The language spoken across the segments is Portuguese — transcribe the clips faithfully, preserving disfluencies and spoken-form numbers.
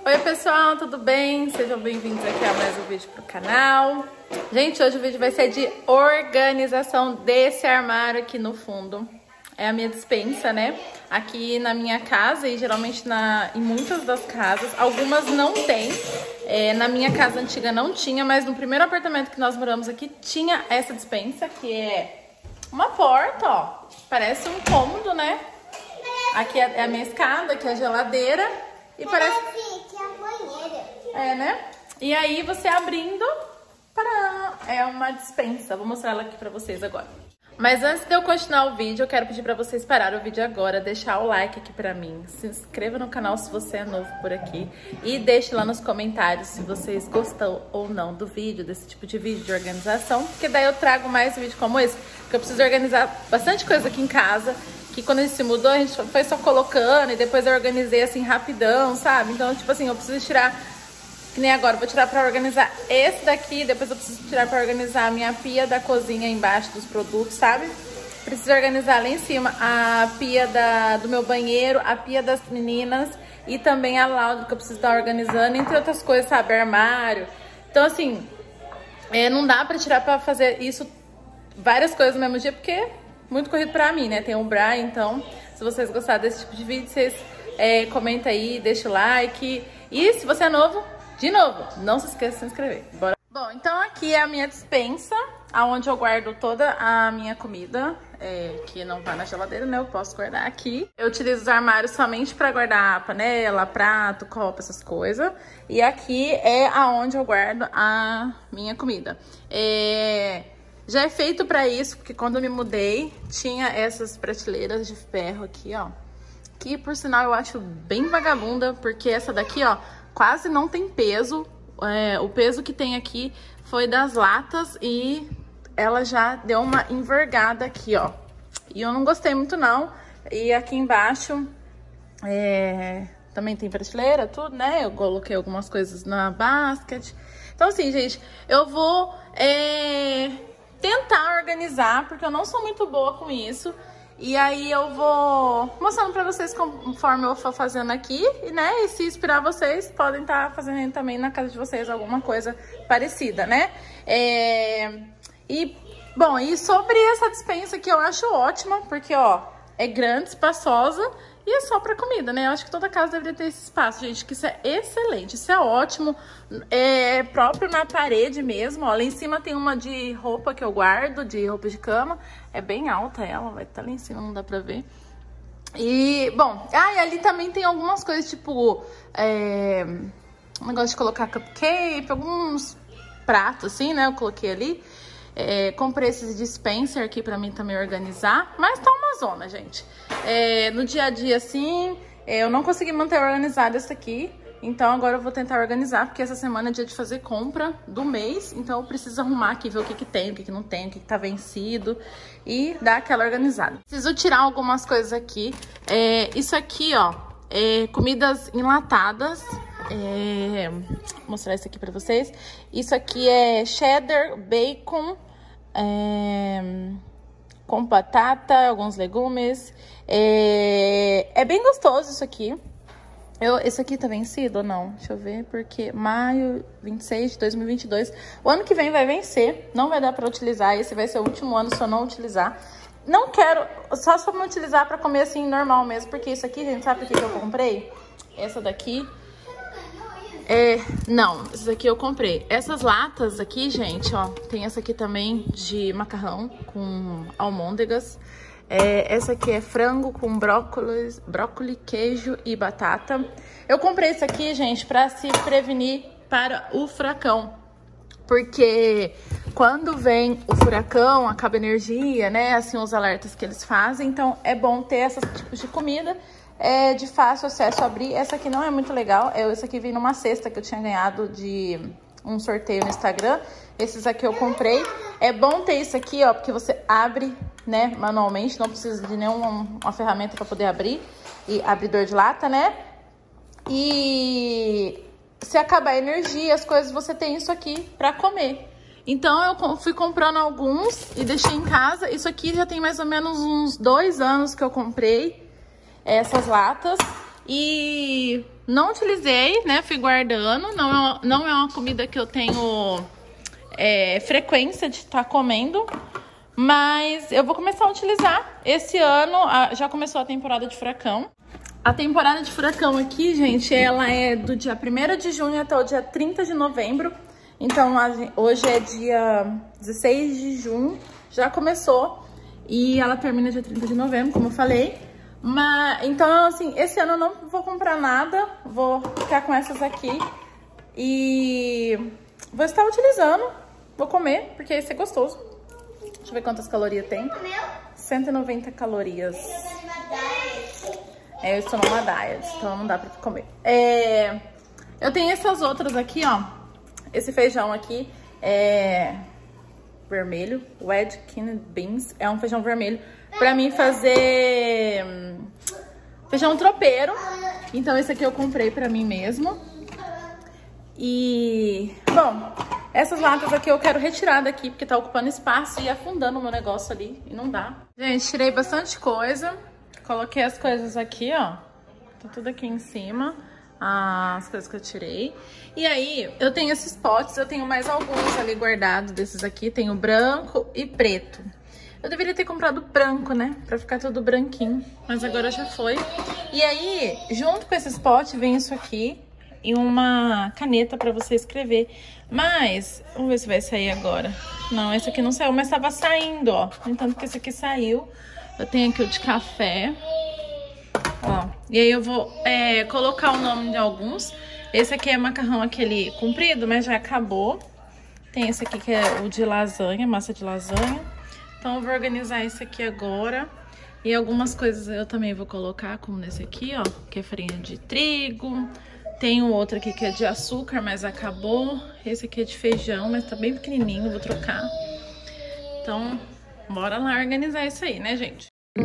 Oi pessoal, tudo bem? Sejam bem-vindos aqui a mais um vídeo pro canal. Gente, hoje o vídeo vai ser de organização desse armário aqui no fundo. É a minha despensa, né? Aqui na minha casa e geralmente na, em muitas das casas. Algumas não tem. É, na minha casa antiga não tinha, mas no primeiro apartamento que nós moramos aqui tinha essa despensa, que é uma porta, ó. Parece um cômodo, né? Aqui é a minha escada, aqui é a geladeira. E parece que é a banheira. É, né? E aí você abrindo, para é uma despensa. Vou mostrar ela aqui pra vocês agora. Mas antes de eu continuar o vídeo, eu quero pedir pra vocês parar o vídeo agora, deixar o like aqui pra mim, se inscreva no canal se você é novo por aqui e deixe lá nos comentários se vocês gostam ou não do vídeo, desse tipo de vídeo de organização, porque daí eu trago mais vídeo como esse, porque eu preciso organizar bastante coisa aqui em casa, que quando a gente se mudou, a gente foi só colocando e depois eu organizei assim rapidão, sabe? Então, tipo assim, eu preciso tirar... Que nem agora, vou tirar pra organizar esse daqui, depois eu preciso tirar pra organizar a minha pia da cozinha embaixo dos produtos, sabe? Preciso organizar lá em cima a pia da, do meu banheiro, a pia das meninas e também a lauda que eu preciso estar organizando, entre outras coisas, sabe? Armário. Então, assim, é, não dá pra tirar pra fazer isso, várias coisas no mesmo dia, porque é muito corrido pra mim, né? Tem o Brian, então, se vocês gostaram desse tipo de vídeo, vocês é, comentam aí, deixa o like. E se você é novo... De novo, não se esqueça de se inscrever. Bora. Bom, então aqui é a minha despensa, onde eu guardo toda a minha comida, é, que não vai na geladeira, né? Eu posso guardar aqui. Eu utilizo os armários somente para guardar panela, prato, copo, essas coisas. E aqui é aonde eu guardo a minha comida. É... Já é feito para isso, porque quando eu me mudei, tinha essas prateleiras de ferro aqui, ó. Que, por sinal, eu acho bem vagabunda, porque essa daqui, ó, quase não tem peso. É, o peso que tem aqui foi das latas e ela já deu uma envergada aqui, ó. E eu não gostei muito, não. E aqui embaixo é, também tem prateleira, tudo, né? Eu coloquei algumas coisas na basket. Então, assim, gente, eu vou é, tentar organizar, porque eu não sou muito boa com isso. E aí eu vou mostrando pra vocês conforme eu for fazendo aqui, né? E se inspirar vocês, podem estar fazendo também na casa de vocês alguma coisa parecida, né? É... E, bom, e sobre essa despensa que eu acho ótima, porque, ó, é grande, espaçosa e é só pra comida, né? Eu acho que toda casa deveria ter esse espaço, gente, que isso é excelente, isso é ótimo. É próprio na parede mesmo, ó. Lá em cima tem uma de roupa que eu guardo, de roupa de cama. É bem alta ela, vai estar lá em cima, não dá pra ver. E, bom, ah, e ali também tem algumas coisas, tipo, é, um negócio de colocar cupcake, alguns pratos, assim, né? Eu coloquei ali. É, comprei esses dispenser aqui pra mim também organizar, mas tá uma zona, gente. É, no dia a dia, assim, é, eu não consegui manter organizado isso aqui, então agora eu vou tentar organizar, porque essa semana é dia de fazer compra do mês, então eu preciso arrumar aqui, ver o que que tem, o que que não tem, o que que tá vencido e dar aquela organizada. Preciso tirar algumas coisas aqui. É, isso aqui, ó, é comidas enlatadas. É, vou mostrar isso aqui pra vocês. Isso aqui é cheddar, bacon, é, com batata, alguns legumes. É, é bem gostoso isso aqui. Eu, esse aqui tá vencido ou não? Deixa eu ver, porque maio vinte e seis de dois mil e vinte e dois. O ano que vem vai vencer, não vai dar pra utilizar. Esse vai ser o último ano se eu não utilizar. Não quero, só só pra utilizar pra comer assim normal mesmo, porque isso aqui, gente, sabe por que que eu comprei? Essa daqui... É, não, essa daqui eu comprei. Essas latas aqui, gente, ó, tem essa aqui também de macarrão com almôndegas. É, essa aqui é frango com brócolis, brócolis, queijo e batata. Eu comprei isso aqui, gente, pra se prevenir para o furacão. Porque quando vem o furacão, acaba a energia, né, assim, os alertas que eles fazem. Então, é bom ter esses tipos de comida. É de fácil acesso a abrir. Essa aqui não é muito legal. Eu, essa aqui vem numa cesta que eu tinha ganhado de um sorteio no Instagram. Esses aqui eu comprei. É bom ter isso aqui, ó, porque você abre, né, manualmente. Não precisa de nenhuma uma ferramenta para poder abrir. E abridor de lata, né? E se acabar a energia, as coisas, você tem isso aqui para comer. Então eu fui comprando alguns e deixei em casa. Isso aqui já tem mais ou menos uns dois anos que eu comprei essas latas. E Não utilizei, né? Fui guardando. Não é uma, não é uma comida que eu tenho é, frequência de estar tá comendo. Mas eu vou começar a utilizar. Esse ano a, já começou a temporada de furacão. A temporada de furacão aqui, gente, ela é do dia primeiro de junho até o dia trinta de novembro. Então, a, hoje é dia dezesseis de junho. Já começou. E ela termina dia trinta de novembro, como eu falei. Mas, então, assim, esse ano eu não vou comprar nada. Vou ficar com essas aqui. E vou estar utilizando. Vou comer, porque esse é gostoso. Deixa eu ver quantas calorias tem. cento e noventa calorias. É, eu estou numa diet, então não dá pra comer. É, eu tenho essas outras aqui, ó. Esse feijão aqui é vermelho. Red Kidney Beans. É um feijão vermelho pra mim fazer feijão tropeiro. Então esse aqui eu comprei pra mim mesmo. E, bom, essas latas aqui eu quero retirar daqui, porque tá ocupando espaço e afundando o meu negócio ali, e não dá. Gente, tirei bastante coisa. Coloquei as coisas aqui, ó. Tá tudo aqui em cima, as coisas que eu tirei. E aí, eu tenho esses potes, eu tenho mais alguns ali guardados desses aqui. Tenho branco e preto. Eu deveria ter comprado branco, né? Pra ficar tudo branquinho, mas agora já foi. E aí, junto com esses potes, vem isso aqui. E uma caneta pra você escrever. Mas, vamos ver se vai sair agora. Não, esse aqui não saiu, mas tava saindo, ó. No entanto que esse aqui saiu. Eu tenho aqui o de café. Ó. E aí eu vou é, colocar o nome de alguns. Esse aqui é macarrão aquele comprido, mas já acabou. Tem esse aqui que é o de lasanha, massa de lasanha. Então eu vou organizar esse aqui agora. E algumas coisas eu também vou colocar, como nesse aqui, ó. Que é farinha de trigo. Tem um outro aqui que é de açúcar, mas acabou. Esse aqui é de feijão, mas tá bem pequenininho, vou trocar. Então, bora lá organizar isso aí, né, gente?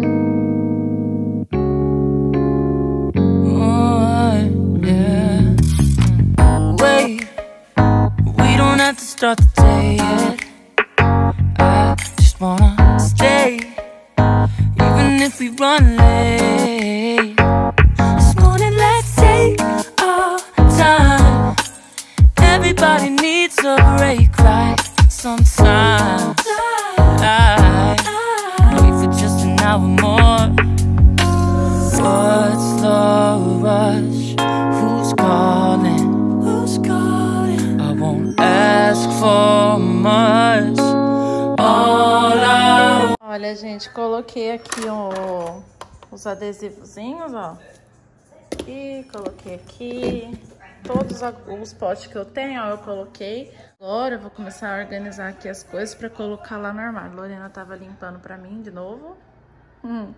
Oh, yeah. Wait, we don't have to start the day yet. I just wanna stay, even if we run late. This morning, let's take our time. Everybody needs a break, right? Sometimes I wait for just an hour more. What's the rush? Who's calling? Who's calling? I won't ask for much. All I... Olha, gente, coloquei aqui ó, os adesivozinhos, ó. E coloquei aqui. Todos os potes que eu tenho, ó, eu coloquei. Agora eu vou começar a organizar aqui as coisas pra colocar lá no armário. A Lorena tava limpando pra mim de novo. Hum.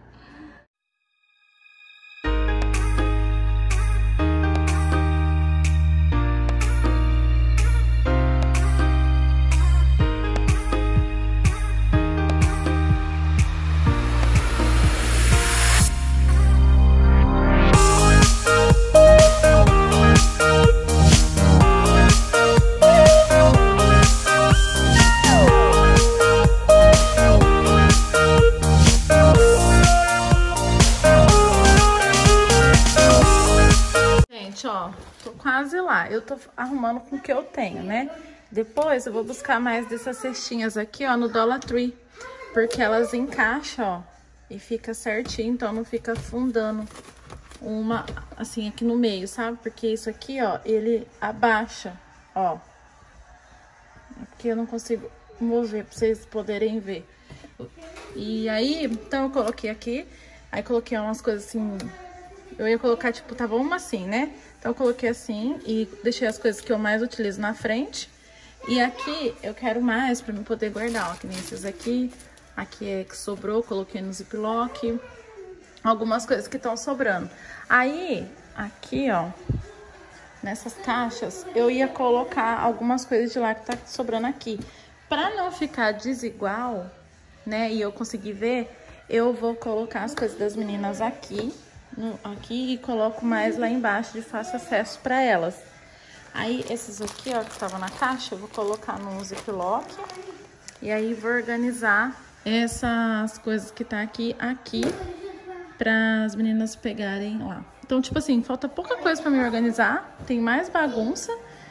Ó, tô quase lá. Eu tô arrumando com o que eu tenho, né? Depois eu vou buscar mais dessas cestinhas aqui, ó, no Dollar Tree. Porque elas encaixam, ó, e fica certinho, então não fica afundando uma, assim, aqui no meio, sabe? Porque isso aqui, ó, ele abaixa, ó. Aqui eu não consigo mover pra vocês poderem ver. E aí, então eu coloquei aqui, aí coloquei umas coisas assim... Eu ia colocar, tipo, tava uma assim, né? Então eu coloquei assim e deixei as coisas que eu mais utilizo na frente. E aqui eu quero mais pra mim poder guardar, ó, que nem esses aqui. Aqui é que sobrou, coloquei no ziplock. Algumas coisas que estão sobrando. Aí, aqui, ó, nessas caixas, eu ia colocar algumas coisas de lá que tá sobrando aqui. Pra não ficar desigual, né, e eu conseguir ver, eu vou colocar as coisas das meninas aqui. No, aqui e coloco mais lá embaixo de fácil acesso para elas. Aí esses aqui, ó, que estavam na caixa, eu vou colocar no ziplock e aí vou organizar essas coisas que tá aqui aqui para as meninas pegarem lá. Então, tipo assim, falta pouca coisa pra me organizar. Tem mais bagunça.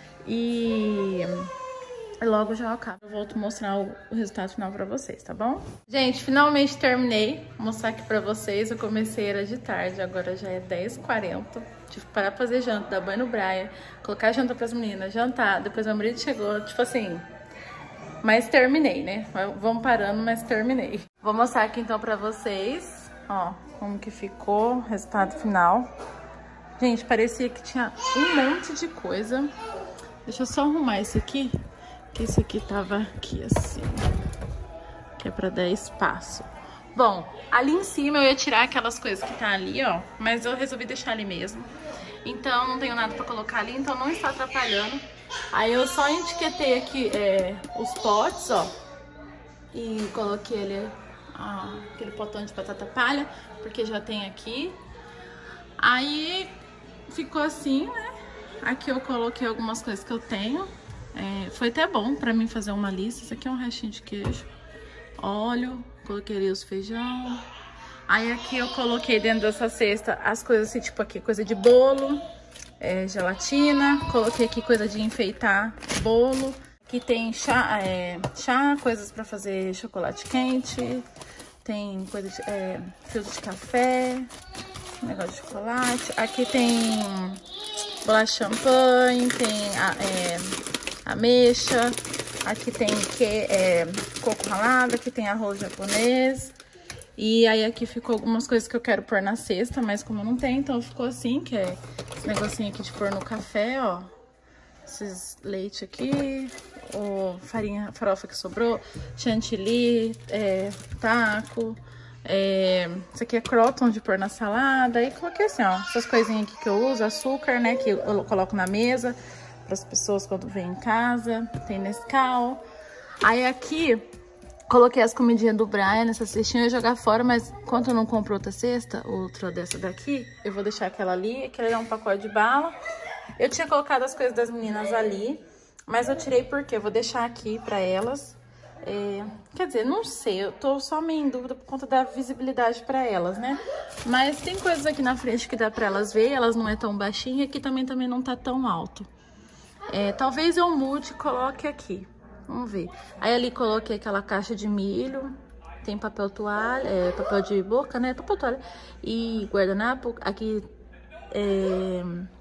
E logo já acaba. Eu volto mostrar o resultado final pra vocês, tá bom? Gente, finalmente terminei. Vou mostrar aqui pra vocês. Eu comecei, era de tarde, agora já é dez e quarenta. Tive que parar pra fazer janta, dar banho no Brian, colocar janta pras meninas, jantar. Depois meu marido chegou, tipo assim... Mas terminei, né? Vamos parando, mas terminei. Vou mostrar aqui então pra vocês, ó, como que ficou o resultado final. Gente, parecia que tinha um monte de coisa. Deixa eu só arrumar esse aqui, que esse aqui tava aqui assim, que é pra dar espaço. Bom, ali em cima eu ia tirar aquelas coisas que tá ali, ó, mas eu resolvi deixar ali mesmo. Então não tenho nada pra colocar ali, então não está atrapalhando. Aí eu só etiquetei aqui é, os potes, ó, e coloquei ali ah, aquele potão de batata palha, porque já tem aqui. Aí ficou assim, né? Aqui eu coloquei algumas coisas que eu tenho. É, foi até bom pra mim fazer uma lista. Isso aqui é um restinho de queijo, óleo, coloquei ali os feijão. Aí aqui eu coloquei dentro dessa cesta as coisas assim, tipo aqui, coisa de bolo. É, gelatina, coloquei aqui coisa de enfeitar bolo. Aqui tem chá, é, chá coisas pra fazer chocolate quente. Tem coisa de é, filtro de café, negócio de chocolate. Aqui tem bolacha champanhe, tem a, é, ameixa. Aqui tem que, é, coco ralado, aqui tem arroz japonês. E aí aqui ficou algumas coisas que eu quero pôr na cesta, mas como eu não tenho, então ficou assim, que é esse negocinho aqui de pôr no café, ó. Esses leite aqui, o farinha, farofa que sobrou, chantilly, é, taco, é, isso aqui é croton de pôr na salada. E coloquei assim, ó, essas coisinhas aqui que eu uso, açúcar, né, que eu coloco na mesa para as pessoas quando vêm em casa. Tem Nescau. Aí aqui... Coloquei as comidinhas do Brian nessa cestinha, eu ia jogar fora, mas enquanto eu não compro outra cesta, outra dessa daqui, eu vou deixar aquela ali, aquele é um pacote de bala. Eu tinha colocado as coisas das meninas ali, mas eu tirei porque eu vou deixar aqui pra elas. É, quer dizer, não sei, eu tô só meio em dúvida por conta da visibilidade pra elas, né? Mas tem coisas aqui na frente que dá pra elas ver, elas não é tão baixinha, aqui também, também não tá tão alto. É, talvez eu mude e coloque aqui. Vamos ver. Aí ali coloquei aquela caixa de milho. Tem papel toalha, é, papel de boca, né? Papel toalha. E guardanapo. Aqui é...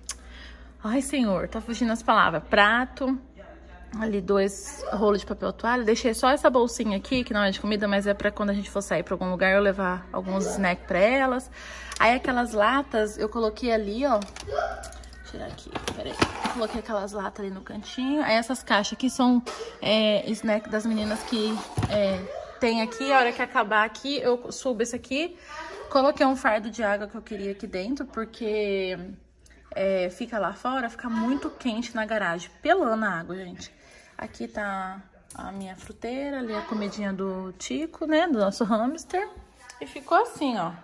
Ai, senhor, tá fugindo as palavras. Prato. Ali dois rolos de papel toalha. Deixei só essa bolsinha aqui, que não é de comida, mas é pra quando a gente for sair pra algum lugar eu levar alguns snacks pra elas. Aí aquelas latas eu coloquei ali, ó. Tirar aqui, peraí. Coloquei aquelas latas ali no cantinho. Aí essas caixas aqui são é, snack das meninas que é, tem aqui. A hora que acabar aqui, eu subo esse aqui. Coloquei um fardo de água que eu queria aqui dentro, porque é, fica lá fora, fica muito quente na garagem. Pelando a água, gente. Aqui tá a minha fruteira, ali a comidinha do Tico, né? Do nosso hamster. E ficou assim, ó.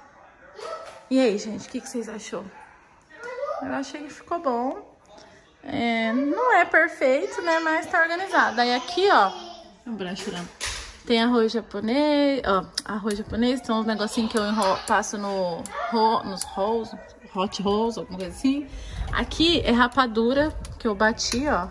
E aí, gente, o que, que vocês achou? Eu achei que ficou bom. É, não é perfeito, né? Mas tá organizado. Aí aqui, ó, o braço tem arroz japonês, ó, arroz japonês, são os negocinhos que eu enrolo, passo no, ro, nos rolls, hot rolls, alguma coisa assim. Aqui é rapadura que eu bati, ó,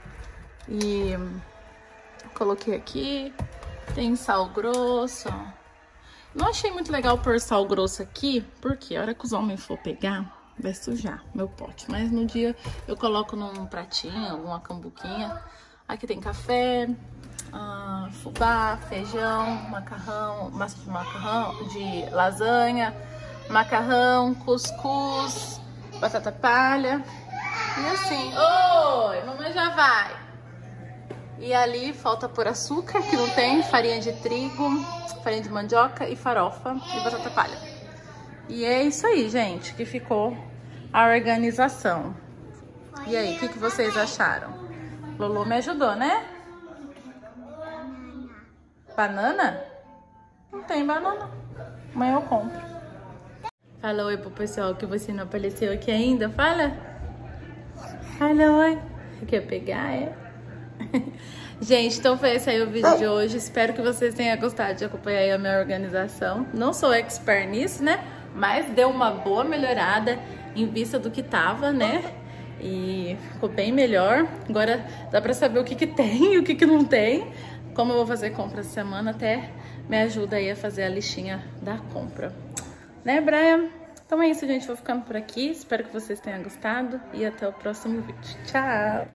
e coloquei aqui. Tem sal grosso, ó. Não achei muito legal pôr sal grosso aqui, porque a hora que os homens for pegar, vai sujar meu pote. Mas no dia eu coloco num pratinho, alguma cambuquinha. Aqui tem café, uh, fubá, feijão, macarrão, massa de macarrão, de lasanha, macarrão, cuscuz, batata palha. E assim, oi, mamãe já vai. E ali falta pôr açúcar, que não tem, farinha de trigo, farinha de mandioca e farofa e batata palha. E é isso aí, gente, que ficou a organização. E aí, o que, que vocês acharam? Lolo me ajudou, né? Banana? Não tem banana. Amanhã eu compro. Fala oi pro pessoal que você não apareceu aqui ainda. Fala. Fala oi. Quer pegar, é? Gente, então foi esse aí o vídeo de hoje. Espero que vocês tenham gostado de acompanhar aí a minha organização. Não sou expert nisso, né? mas deu uma boa melhorada em vista do que tava, né? E ficou bem melhor. Agora dá pra saber o que que tem e o que que não tem. Como eu vou fazer compra essa semana, até me ajuda aí a fazer a listinha da compra. Né, Brian? Então é isso, gente. Vou ficando por aqui. Espero que vocês tenham gostado e até o próximo vídeo. Tchau!